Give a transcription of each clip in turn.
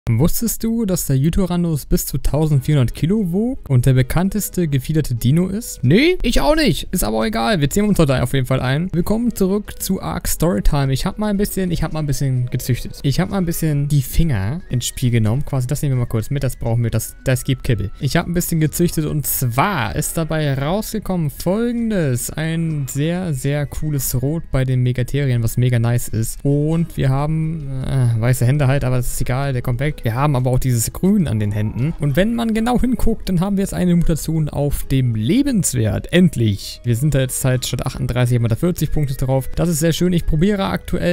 Wusstest du, dass der Yutyrannus bis zu 1400 Kilo wog und der bekannteste gefiederte Dino ist? Nee, ich auch nicht. Ist aber auch egal. Wir ziehen uns heute auf jeden Fall ein. Willkommen zurück zu Ark Storytime. Ich hab mal ein bisschen gezüchtet. Ich habe mal ein bisschen die Finger ins Spiel genommen. Quasi, das nehmen wir mal kurz mit. Das brauchen wir. Das gibt Kibbel. Ich habe ein bisschen gezüchtet und zwar ist dabei rausgekommen Folgendes. Ein sehr, sehr cooles Rot bei den Megaterien, was mega nice ist. Und wir haben weiße Hände halt, aber das ist egal. Der kommt weg. Wir haben aber auch dieses Grün an den Händen. Und wenn man genau hinguckt, dann haben wir jetzt eine Mutation auf dem Lebenswert. Endlich. Wir sind da jetzt halt statt 38 haben wir da 40 Punkte drauf. Das ist sehr schön. Ich probiere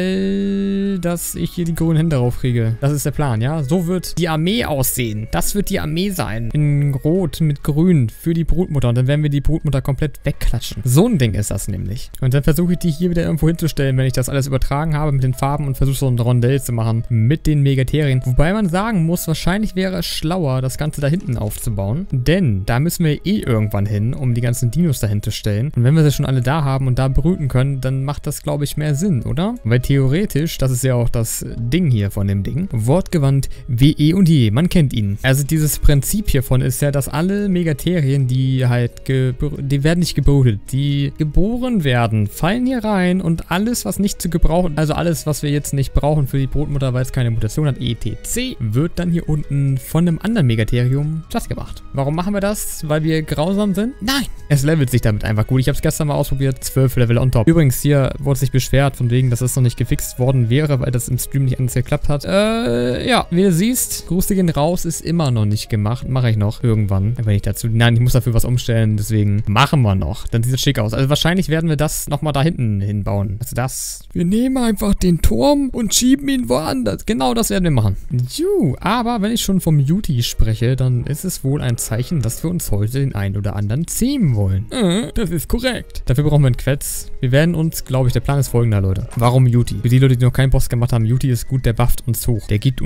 aktuell, dass ich hier die grünen Hände drauf kriege. Das ist der Plan, ja? So wird die Armee aussehen. Das wird die Armee sein. In Rot mit Grün für die Brutmutter. Und dann werden wir die Brutmutter komplett wegklatschen. So ein Ding ist das nämlich. Und dann versuche ich die hier wieder irgendwo hinzustellen, wenn ich das alles übertragen habe mit den Farben und versuche so ein Rondell zu machen mit den Megaterien. Wobei man sagen muss, wahrscheinlich wäre es schlauer, das Ganze da hinten aufzubauen. Denn da müssen wir eh irgendwann hin, um die ganzen Dinos dahin zu stellen. Und wenn wir sie schon alle da haben und da brüten können, dann macht das, glaube ich, mehr Sinn, oder? Weil theoretisch, das ist ja auch das Ding hier von dem Ding, wortgewandt wie eh und je, man kennt ihn. Also dieses Prinzip hiervon ist ja, dass alle Megaterien, die halt, die werden nicht gebrütet, die geboren werden, fallen hier rein und alles, was nicht zu gebrauchen, also alles, was wir jetzt nicht brauchen für die Brutmutter, weil es keine Mutation hat, etc., wird dann hier unten von einem anderen Megatherium platt gemacht. Warum machen wir das? Weil wir grausam sind? Nein! Es levelt sich damit einfach gut. Ich habe es gestern mal ausprobiert, 12 Level on top. Übrigens, hier wurde sich beschwert von wegen, dass es noch nicht gefixt worden wäre, weil das im Stream nicht anders geklappt hat. Ja, wie du siehst, Grüße gehen raus, ist immer noch nicht gemacht. Mache ich noch irgendwann. Wenn ich dazu... Nein, ich muss dafür was umstellen, deswegen machen wir noch. Dann sieht es schick aus. Also wahrscheinlich werden wir das nochmal da hinten hinbauen. Also das... Wir nehmen einfach den Turm und schieben ihn woanders. Genau das werden wir machen. Aber wenn ich schon vom Yuti spreche, dann ist es wohl ein Zeichen, dass wir uns heute den einen oder anderen zähmen wollen. Das ist korrekt. Dafür brauchen wir einen Quetz. Wir werden uns, glaube ich, der Plan ist folgender, Leute. Warum Yuti? Für die Leute, die noch keinen Boss gemacht haben, Yuti ist gut, der bufft uns hoch. Der gibt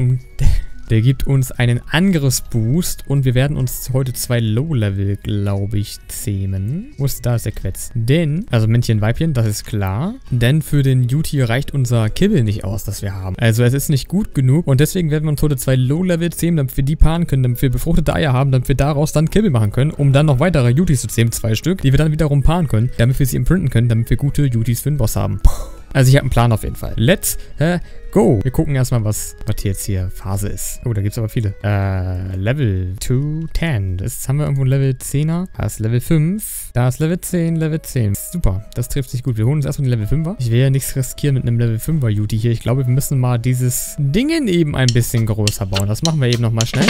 uns einen Angriffsboost und wir werden uns heute 2 Low-Level, glaube ich, zähmen. Da ist der Quetz. Denn, also Männchen, Weibchen, das ist klar. Denn für den Yuti reicht unser Kibbel nicht aus, das wir haben. Also es ist nicht gut genug und deswegen werden wir uns heute 2 Low-Level zähmen, damit wir die paaren können, damit wir befruchtete Eier haben, damit wir daraus dann Kibbel machen können, um dann noch weitere Yutis zu zähmen, 2 Stück, die wir dann wiederum paaren können, damit wir sie imprinten können, damit wir gute Yutis für den Boss haben. Also ich habe einen Plan auf jeden Fall. Let's go. Wir gucken erstmal, was jetzt hier Phase ist. Oh, da gibt es aber viele. Level 210. Jetzt haben wir irgendwo ein Level 10er. Da ist Level 5. Da ist Level 10, Level 10. Super, das trifft sich gut. Wir holen uns erstmal den Level 5er. Ich will ja nichts riskieren mit einem Level 5er Yuti hier. Ich glaube, wir müssen mal dieses Dingen eben ein bisschen größer bauen. Das machen wir eben nochmal schnell.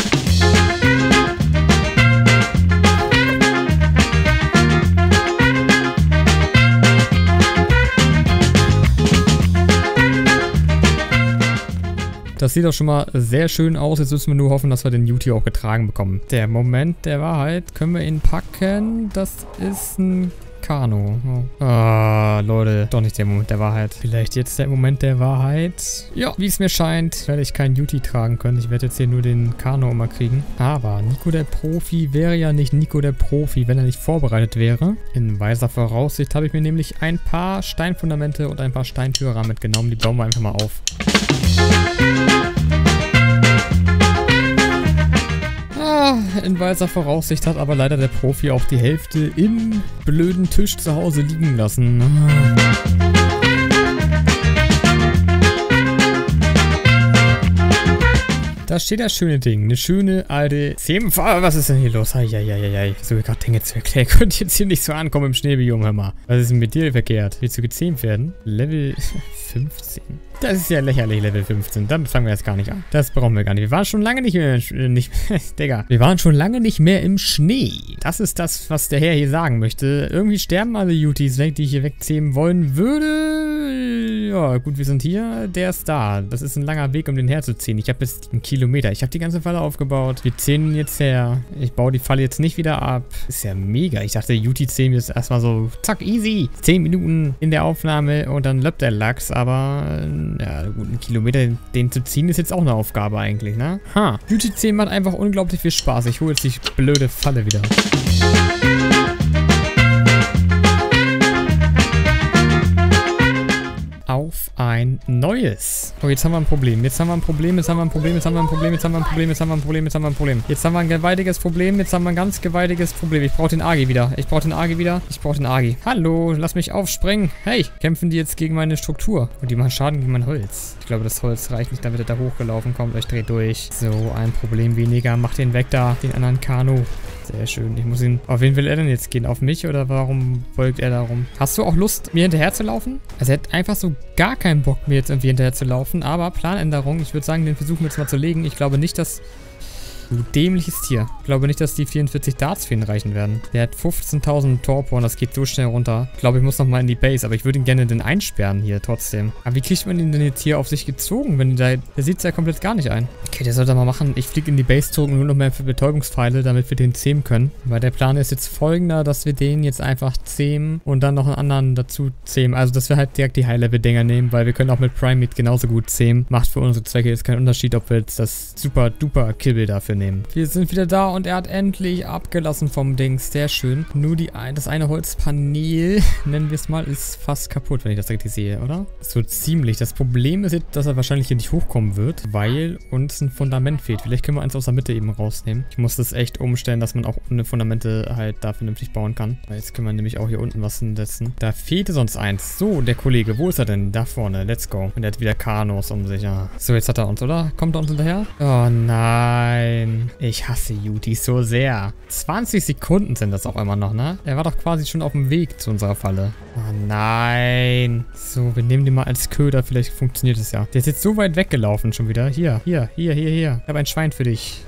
Das sieht doch schon mal sehr schön aus. Jetzt müssen wir nur hoffen, dass wir den Yuti auch getragen bekommen. Der Moment der Wahrheit. Können wir ihn packen? Das ist ein Kano. Oh. Ah, Leute. Doch nicht der Moment der Wahrheit. Vielleicht jetzt der Moment der Wahrheit. Ja, wie es mir scheint, werde ich keinen Yuti tragen können. Ich werde jetzt hier nur den Kano immer kriegen. Aber Nico der Profi wäre ja nicht Nico der Profi, wenn er nicht vorbereitet wäre. In weiser Voraussicht habe ich mir nämlich ein paar Steinfundamente und ein paar Steintürer mitgenommen. Die bauen wir einfach mal auf. In weiser Voraussicht hat aber leider der Profi auch die Hälfte im blöden Tisch zu Hause liegen lassen. Da steht das schöne Ding. Eine schöne alte Zähmfahrer. Was ist denn hier los? Eieieiei. So, ich gerade Dinge zu erklären. Könnt jetzt hier nicht so ankommen im Schneebiom, hör mal. Was ist denn mit dir verkehrt? Willst du gezähmt werden? Level 15. Das ist ja lächerlich, Level 15. Damit fangen wir jetzt gar nicht an. Das brauchen wir gar nicht. Wir waren schon lange nicht mehr Digga. Wir waren schon lange nicht mehr im Schnee. Das ist das, was der Herr hier sagen möchte. Irgendwie sterben alle Yutis weg, die ich hier wegzähmen wollen würde. Ja, gut, wir sind hier. Der ist da. Das ist ein langer Weg, um den herzuziehen. Ich habe jetzt 1 Kilometer. Ich habe die ganze Falle aufgebaut. Wir zählen ihn jetzt her. Ich baue die Falle jetzt nicht wieder ab. Ist ja mega. Ich dachte, Yuti zählen wir jetzt erstmal so, zack, easy. 10 Minuten in der Aufnahme und dann löppt der Lachs, aber ja, gut, 1 Kilometer, den zu ziehen, ist jetzt auch eine Aufgabe eigentlich, ne? Yuti 10 macht einfach unglaublich viel Spaß. Ich hole jetzt die blöde Falle wieder. Auf ein ein neues. Oh, jetzt haben wir ein Problem. Jetzt haben wir ein Problem. Jetzt haben wir ein Problem. Jetzt haben wir ein Problem. Jetzt haben wir ein Problem. Jetzt haben wir ein Problem. Jetzt haben wir ein Problem. Jetzt haben wir ein gewaltiges Problem. Jetzt haben wir ein ganz gewaltiges Problem. Ich brauche den Agi wieder. Ich brauche den Agi wieder. Ich brauche den Agi. Hallo, lass mich aufspringen. Hey, kämpfen die jetzt gegen meine Struktur? Und die machen Schaden gegen mein Holz. Ich glaube, das Holz reicht nicht, damit er da hochgelaufen kommt. Ich drehe durch. So, ein Problem weniger. Mach den weg da. Den anderen Kanu. Sehr schön. Ich muss ihn... Auf wen will er denn jetzt gehen? Auf mich oder warum beugt er darum? Hast du auch Lust, mir hinterher zu laufen? Also er hat einfach so gar keinen Bock, mir jetzt irgendwie hinterher zu laufen. Aber Planänderung. Ich würde sagen, den versuchen wir jetzt mal zu legen. Ich glaube nicht, dass... Du dämliches Tier. Ich glaube nicht, dass die 44 Darts für ihn reichen werden. Der hat 15.000 Torpor und das geht so schnell runter. Ich glaube, ich muss nochmal in die Base, aber ich würde ihn gerne den einsperren hier trotzdem. Aber wie kriegt man ihn denn jetzt hier auf sich gezogen, wenn der sieht es ja komplett gar nicht ein. Okay, der sollte mal machen. Ich fliege in die Base zurück und nur noch mehr für Betäubungspfeile, damit wir den zähmen können. Weil der Plan ist jetzt folgender, dass wir den jetzt einfach zähmen und dann noch einen anderen dazu zähmen. Also, dass wir halt direkt die High-Level-Dinger nehmen, weil wir können auch mit Primate genauso gut zähmen. Macht für unsere Zwecke jetzt keinen Unterschied, ob wir jetzt das super-duper Kill dafür nehmen. Wir sind wieder da und er hat endlich abgelassen vom Dings. Sehr schön. Nur das eine Holzpanel, nennen wir es mal, ist fast kaputt, wenn ich das richtig sehe, oder? So ziemlich. Das Problem ist jetzt, dass er wahrscheinlich hier nicht hochkommen wird, weil uns ein Fundament fehlt. Vielleicht können wir eins aus der Mitte eben rausnehmen. Ich muss das echt umstellen, dass man auch ohne Fundamente halt da vernünftig bauen kann. Weil jetzt können wir nämlich auch hier unten was hinsetzen. Da fehlte sonst eins. So, der Kollege, wo ist er denn? Da vorne. Let's go. Und er hat wieder Kanos um sich. Ja. So, jetzt hat er uns, oder? Kommt er uns hinterher? Oh nein. Ich hasse Yutis so sehr. 20 Sekunden sind das auch immer noch, ne? Er war doch quasi schon auf dem Weg zu unserer Falle. Oh nein. So, wir nehmen den mal als Köder. Vielleicht funktioniert es ja. Der ist jetzt so weit weggelaufen schon wieder. Hier. Ich habe ein Schwein für dich.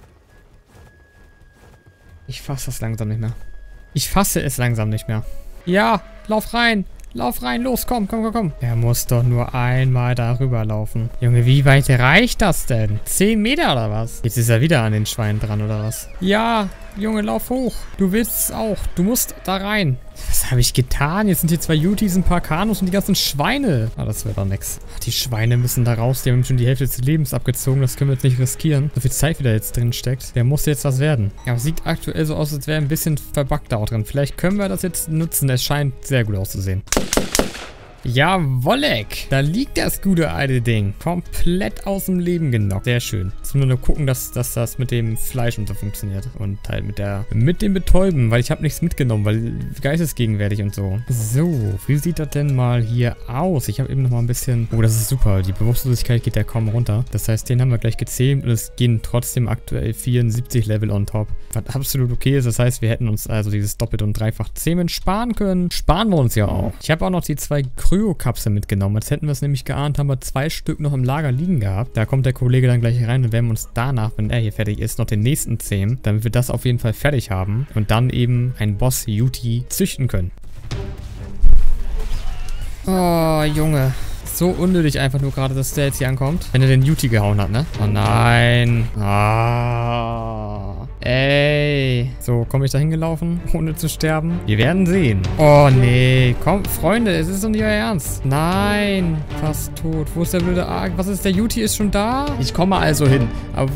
Ich fasse das langsam nicht mehr. Ich fasse es langsam nicht mehr. Ja, lauf rein. Lauf rein, los, komm. Er muss doch nur einmal darüber laufen. Junge, wie weit reicht das denn? 10 Meter oder was? Jetzt ist er wieder an den Schweinen dran, oder was? Ja, Junge, lauf hoch. Du willst es auch. Du musst da rein. Was habe ich getan? Jetzt sind hier 2 Yutis, ein paar Kanus und die ganzen Schweine. Ah, das wird doch nix. Die Schweine müssen da raus. Die haben schon die Hälfte des Lebens abgezogen. Das können wir jetzt nicht riskieren. So viel Zeit, wie da jetzt drin steckt. Der muss jetzt was werden. Ja, aber sieht aktuell so aus, als wäre ein bisschen verbuggt da auch drin. Vielleicht können wir das jetzt nutzen. Es scheint sehr gut auszusehen. Jawollek! Da liegt das gute alte Ding. Komplett aus dem Leben genockt. Sehr schön. Jetzt müssen wir nur gucken, dass das mit dem Fleisch und so funktioniert. Und halt mit dem Betäuben, weil ich habe nichts mitgenommen, weil geistesgegenwärtig und so. So, wie sieht das denn mal hier aus? Ich habe eben noch mal ein bisschen... Oh, das ist super. Die Bewusstlosigkeit geht ja kaum runter. Das heißt, den haben wir gleich gezähmt und es gehen trotzdem aktuell 74 Level on top. Was absolut okay ist. Das heißt, wir hätten uns also dieses doppelt und dreifach Zähmen sparen können. Sparen wir uns ja auch. Ich habe auch noch die 2 Kryokapseln mitgenommen. Als hätten wir es nämlich geahnt, haben wir 2 Stück noch im Lager liegen gehabt. Da kommt der Kollege dann gleich rein und werden wir uns danach, wenn er hier fertig ist, noch den nächsten zähmen, damit wir das auf jeden Fall fertig haben und dann eben einen Boss Yuti züchten können. Oh, Junge. So unnötig einfach nur gerade, dass der jetzt hier ankommt. Wenn er den Yuti gehauen hat, ne? Oh nein. Ah. Ey. So, komme ich da hingelaufen, ohne zu sterben? Wir werden sehen. Oh, nee. Komm, Freunde, es ist doch nicht euer Ernst. Nein. Fast tot. Wo ist der blöde Arg? Was ist, der Yuti ist schon da? Ich komme also hin. Aber...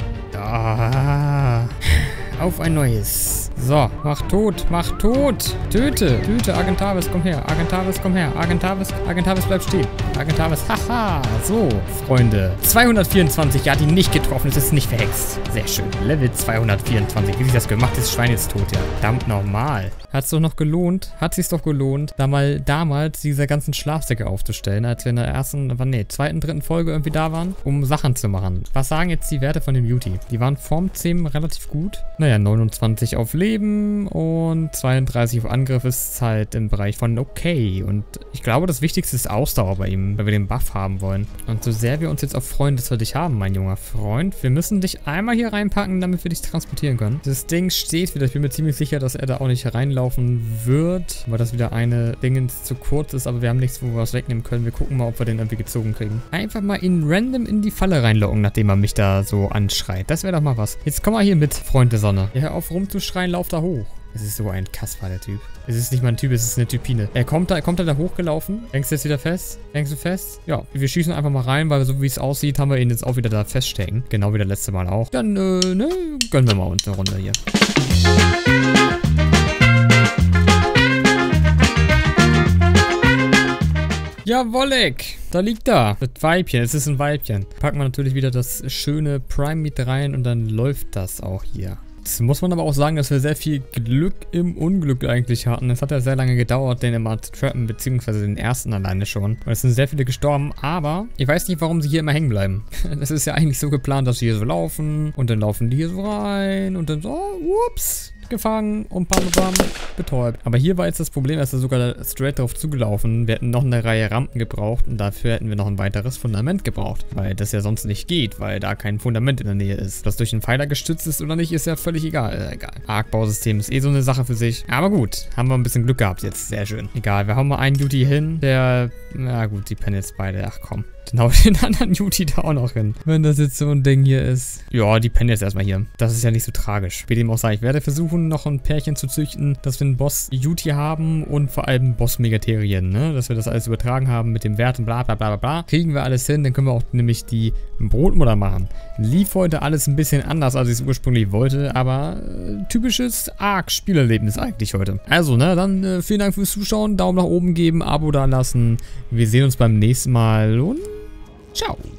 Ah. Auf ein neues. So, mach tot, mach tot. Töte, Argentavis, komm her. Argentavis, komm her. Argentavis, bleib stehen. Argentavis, haha. So, Freunde. 224, ja, die nicht getroffen, es ist nicht verhext. Sehr schön. Level 224. Wie sich das gemacht ist, Schwein jetzt tot, ja. Verdammt normal. Hat's doch noch gelohnt, hat sich's doch gelohnt, da mal damals diese ganzen Schlafsäcke aufzustellen, als wir in der ersten, zweiten, dritten Folge irgendwie da waren, um Sachen zu machen. Was sagen jetzt die Werte von dem Yuti? Die waren vorm Zähmen relativ gut. Naja, 29 auf Leben und 32 auf Angriff ist halt im Bereich von okay. Und ich glaube, das Wichtigste ist Ausdauer bei ihm, weil wir den Buff haben wollen. Und so sehr wir uns jetzt auch freuen, dass wir dich haben, mein junger Freund, wir müssen dich einmal hier reinpacken, damit wir dich transportieren können. Das Ding steht wieder, ich bin mir ziemlich sicher, dass er da auch nicht reinlaufen wird, weil das wieder eine Dingens zu kurz ist, aber wir haben nichts, wo wir was wegnehmen können. Wir gucken mal, ob wir den irgendwie gezogen kriegen. Einfach mal ihn random in die Falle reinlocken, nachdem er mich da so anschreit. Das wäre doch mal was. Jetzt komm mal hier mit, Freund der Sonne. Ja, hör auf rumzuschreien, lauf da hoch. Es ist so ein Kasper, der Typ. Es ist nicht mal ein Typ, es ist eine Typine. Er kommt da hochgelaufen. Hängst du jetzt wieder fest? Hängst du fest? Ja, wir schießen einfach mal rein, weil so wie es aussieht, haben wir ihn jetzt auch wieder da feststecken. Genau wie das letzte Mal auch. Dann, gönnen wir mal uns eine Runde hier. Jawollek! Da liegt da. Das Weibchen. Es ist ein Weibchen. Packen wir natürlich wieder das schöne Prime Meat rein und dann läuft das auch hier. Jetzt muss man aber auch sagen, dass wir sehr viel Glück im Unglück eigentlich hatten. Es hat ja sehr lange gedauert, den immer zu trappen, beziehungsweise den ersten alleine schon. Weil es sind sehr viele gestorben, aber ich weiß nicht, warum sie hier immer hängen bleiben. Das ist ja eigentlich so geplant, dass sie hier so laufen und dann laufen die hier so rein und dann so, ups, gefangen und bam, betäubt. Aber hier war jetzt das Problem, dass er sogar straight drauf zugelaufen. Wir hätten noch eine Reihe Rampen gebraucht und dafür hätten wir noch ein weiteres Fundament gebraucht. Weil das ja sonst nicht geht, weil da kein Fundament in der Nähe ist. Ob das durch einen Pfeiler gestützt ist oder nicht, ist ja völlig egal. Arc-Bausystem ist eh so eine Sache für sich. Aber gut, haben wir ein bisschen Glück gehabt jetzt. Sehr schön. Egal, wir hauen mal einen Duty hin, der... Na gut, die pennen jetzt beide. Ach komm. Dann hau ich den anderen Duty da auch noch hin. Wenn das jetzt so ein Ding hier ist. Ja, die pennen jetzt erstmal hier. Das ist ja nicht so tragisch. Wie dem auch sei, ich werde versuchen, noch ein Pärchen zu züchten, dass wir einen Boss-Duty haben und vor allem Boss-Megaterien, ne? Dass wir das alles übertragen haben mit dem Wert und bla bla bla bla. Kriegen wir alles hin, dann können wir auch nämlich die Brotmutter machen. Lief heute alles ein bisschen anders, als ich es ursprünglich wollte, aber typisches Arc-Spielerlebnis eigentlich heute. Also, ne, dann vielen Dank fürs Zuschauen, Daumen nach oben geben, Abo da lassen. Wir sehen uns beim nächsten Mal und ciao.